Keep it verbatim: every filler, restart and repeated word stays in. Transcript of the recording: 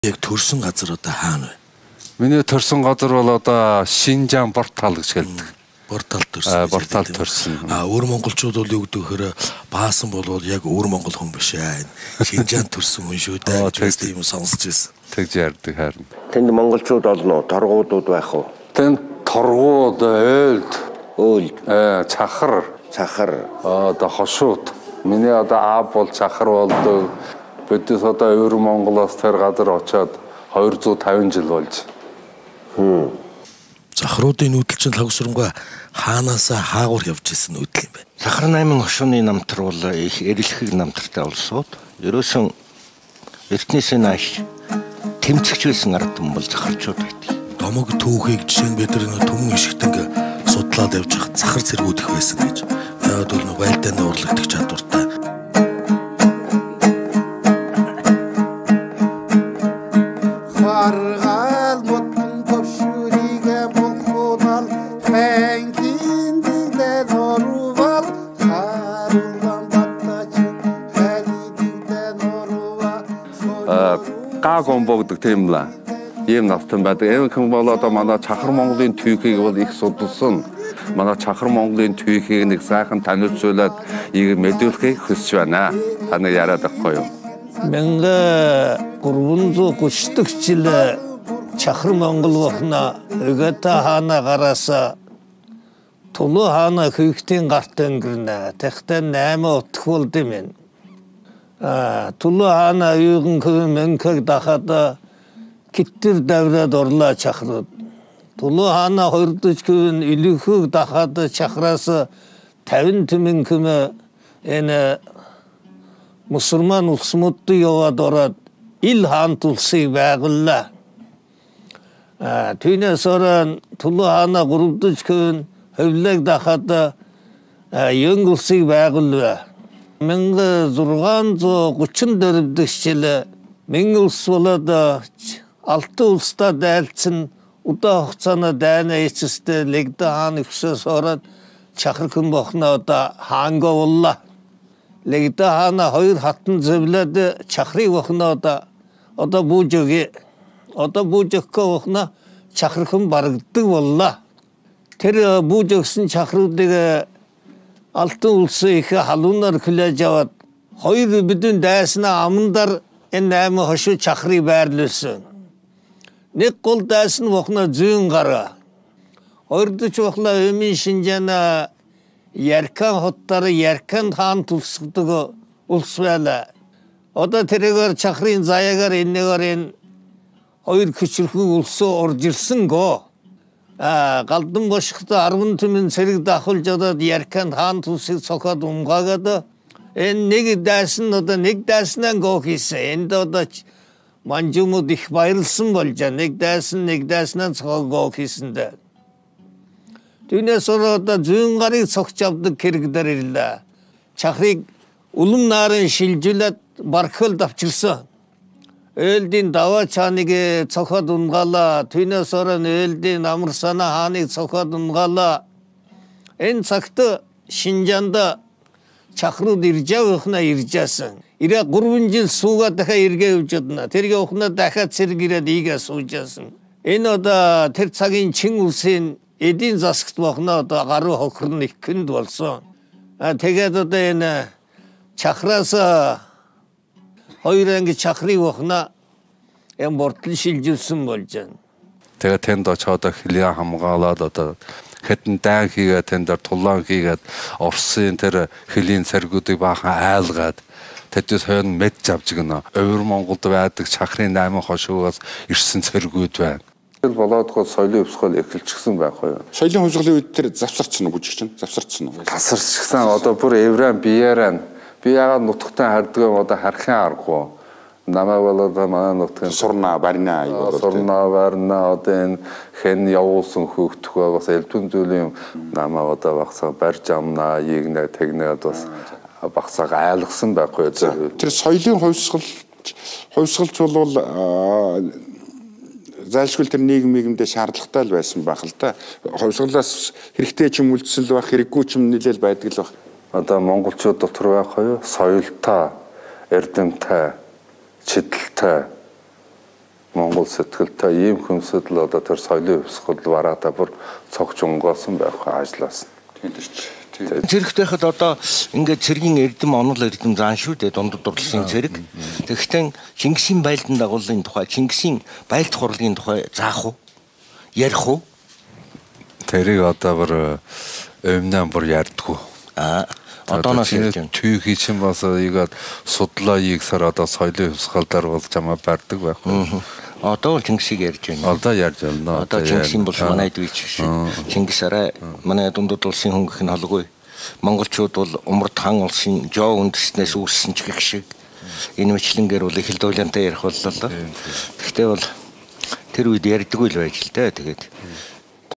Яг төрсөн газар одоо хаана вэ? Миний төрсөн газар бол одоо Шинжаан Бортал гэж хэлдэг. Бортал төрсөн. Бортал төрсөн. А өвөр монголчууд бол юу гэдэг вэ? Баасан болвол яг өвөр монгол хүн биш ээ. Шинжаан төрсөн хүн шүү дээ гэж тийм сонсож байсан. Тэгж ярьдаг харин. Тэнд монголчууд олно, торгуудууд байх уу? Тэнд торгууд, ойлд, Ойлд, э чахар, цахар, одоо хошууд. Миний одоо аав бол чахар болдог. Бидээс одоо өвөр Монголоос тэр газар очиод хоёр зуун тавин жил болж. Хм. Захруудын нүүдэл чинь лавсрамга хаанаасаа хаагуур явж исэн нүүдэл юм байна. Сахар найман хошууны намтар бол их эрэлхэг намтартай улсууд. Ерөөсөн эртнээсээ нааш тэмцэгч байсан ард түмэн бол захарчууд байдаг. Домог түүхийг жишээ нь бид нар төмөн ишгтэн судлаад явж хат захар зэргүүд их байсан гэж. Яг бол байлдааны урлагтах чадвартай. Гомбо гэдэг тийм л ийм настан байдаг. Энэ хүн бол одоо манай чахар Монголын түүхийг бол их судалсан. Манай чахар Монголын түүхийг нэг сайхан таниулаад ийг мэдүүлэхийг хүсэж байна. Таны яриад байхгүй юу? 천구백삼십 жил чахар Монгол ухна өгөта хаана гарааса Тулуу хаана хөвгтийн гарт өнгөрнө. Тэгтээ наймаа утх болд юм. А Тулуу хаана юуган мөнхөг дахад киттэр давраад орлоо чахрууд. Тулуу хаана хордож гүн илүүхөг дахад чахраас тавин түмэн көмө энэ мусульман улсуудад яваад ороод ил хаан тулсыг байгууллаа. А түүнээс орон Тулуу хаана гурвдаж гүн хөвлөг дахад янг улсыг байгууллаа. 천육백삼십 дэх жил Минг улс болоод алты улстай дайлцсан удаан хугацааны дайны эцэстээ Лэгдэ хаан өксөөс ороод чахар хүн бохно одоо хаанга боллоо. Лэгдэ хаана хоёр хатан зөвлөд чахрыг бохно одоо одоо бууж өгье. Одоо бууж өгөхгүй бохно чахар хүн барагддаг боллоо. Тэр бууж өгсөн чахруудыг алтан улсын их халуунаар хүлээж аваад хоёр бидэн дайснаа амандар энэ найман хошуу чахрыг байрлуулсан. Нэг гол дайсан бохно зүүн гараа. Хоёрдоч бохно Өмнө Шинжаана Яркан хотоор Яркан хаан тулсдаг улс байлаа. Одоо тэрээр чахрын заяагаар энэгээр энэ хоёр хүчрхэг улсуу орж ирсэн гоо. А галдан бошхот арван түмэн цэрэг дахуулж одод Яркан хаан тулсыг цохоод умгаагаад энэ нэг дайсан одоо нэг дайснаа гоо хийсэн. Энд одоо манжумууд их баярлсан болж нэг дайсан нэг дайснаа цохоо гоо хийсэн дээ. Түүнээс одоо зүүн гарыг цогч авдаг хэрэг дээр ирлээ. Чахрыг улам наарын шилжүүлээд бархолд авчирсан. Ойлдын даваа чаныг цохоод унгаалаа. Түүнээс орон ойлдын амар санаа хааныг цохоод унгаалаа. Энэ цагт Шинжаанд чахрууд ирж явахна ирж яасан. Ирээ гурван жил суугаад дахиад эргээ явж одно. Тэргээ ухна дахиад цэрэг ирээд ийгээ сууж яасан. Энэ одоо тэр цагийн Чин улсын эдийн засагт бохно одоо гаруй хохирно их хүнд болсон. А тэгээд одоо энэ чахраас хоёр анги чахрыг бохно энэ бортол шилжүүлсэн болж байна. Тэгээ тэнд очоод хилээ хамгаалаад одоо хэдэн дан хийгээд тэнд тулаан хийгээд Орсын тэр хилийн цэргүүдийг баахан айлгаад тэдээс хойно мэд авч гэнэ. Өвөр Монголд байдаг чахрын найман хошуугаас ирсэн цэргүүд байна. Тэгэл болоодгоо соёлын өвсгөл эхэлчихсэн байх уу? Соёлын хувьсгалын үед тэр завсарч нь бүжигч нь завсарч нь. Тасарчсан одоо бүр эврэн биеэрэн би яагаад нутагтай харддаг одоо харахын аргагүй. Намаа болоод манай нутгийн сурна барина аюул. Сурна барина одоо энэ хэн явуулсан хөөгдөх байгаас элдвэн зүйлийн намаа одоо багсаа барьж амнаа ийгнэ тэгнээд бас багсаа айлгсан байхгүй. Тэр соёлын хувьсгал хувьсгалч бол зайлшгүй тэр нийгмийгэмдээ шаардлагатай л байсан байх л та. Хувьсгалаас хэрэгтэй ч юм үлдсэн л байх, хэрэггүй ч юм нэлээл байдаг л байх. Одоо монголчууд дотор байх юу? Соёлтой, эрдэмтэй, чидэлтэй Монгол сэтгэлтэй ийм хүнсэд л одоо тэр соёлын хувьсгал бараада бүр цогч онгоосон байх ажилласан. Тийм ч. Зэрэгтэй хад одоо ингээд цэргийн эрдэм онол эрдэм заан шүү дээ дундад дурлалын цэрэг. Тэгэхдээ Чингисийн байлдан дагуулын тухай, Чингисийн байлт хурлын тухай заах уу? Ярих уу? Тэрийг одоо бүр өмнө бүр ярьдгүү. Аа одооноос ярьж байна. Түйхий чинь бас ийгээд судлаа ийгсээр одоо соёлын хувьсгалдар бол чамаа барьдаг байх. Одоо л Чингисийг ярьж байна. Одоо ярьж байна. Одоо Чингисийн бол манай дүйч шиг. Чингис арай манай дундад улсын хүн гэх нь холгүй. Монголчууд бол умард хан улсын жоо үндэснээс үүссэн ч гэх шиг. Энэ мэтлэнгээр бол их л дуулиантай ярих боллоо. Гэхдээ бол тэр үед ярьдаггүй л байж л дээ. Тэгээд